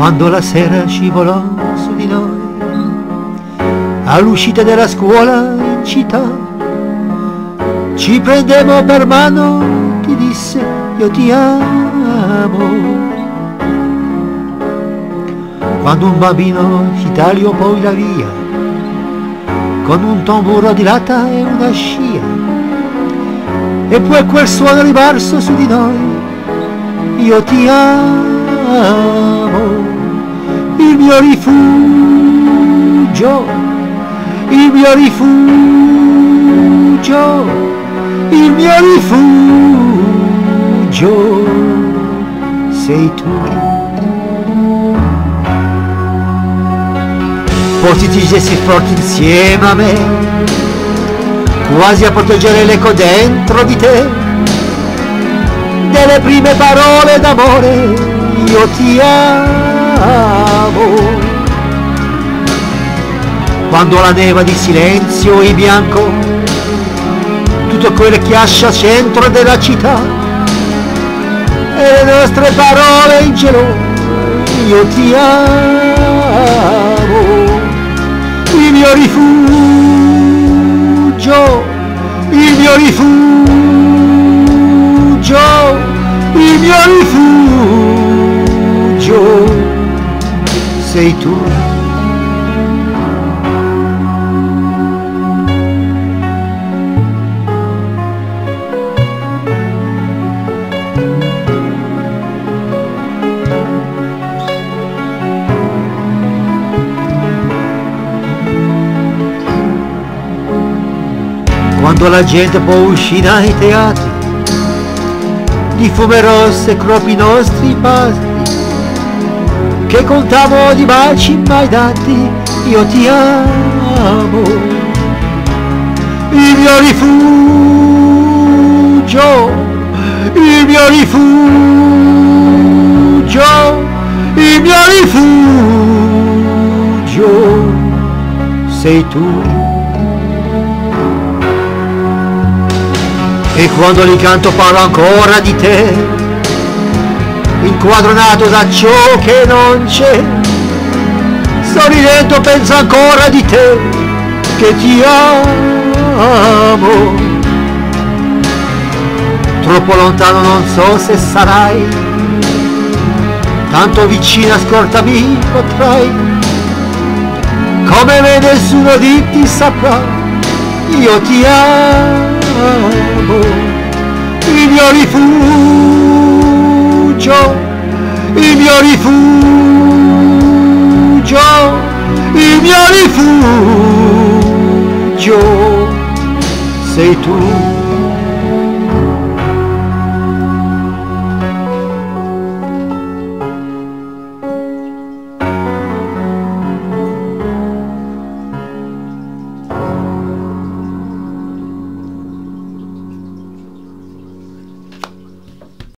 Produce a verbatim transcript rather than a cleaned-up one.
quando la sera scivolò su di noi, all'uscita della scuola in città, ci prendemmo per mano, ti disse io ti amo. Quando un bambino ci tagliò poi la via, con un tamburo di latta e una scia, e poi quel suono ribarso su di noi, io ti amo, il mio rifugio, il mio rifugio, il mio rifugio, sei tu. Portati gesti forti insieme a me, quasi a proteggere l'eco dentro di te, delle prime parole d'amore, io ti amo. Quando la neva di silenzio e bianco, tutto quello che ascia centro della città, e le nostre parole in cielo, io ti amo. Il mio rifugio, il mio rifugio, il mio rifugio, sei tu. Quando la gente può uscire ai teatri, di fume rosse croppi i nostri passi, che contavo di baci mai dati, io ti amo. Il mio rifugio, il mio rifugio, il mio rifugio, sei tu. E quando l'incanto parla ancora di te, inquadronato da ciò che non c'è, sorridendo penso ancora di te, che ti amo. Troppo lontano non so se sarai, tanto vicina ascoltami potrai, come me nessuno di ti saprà, io ti amo. Il mio rifugio, il mio rifugio, il mio rifugio, sei tu.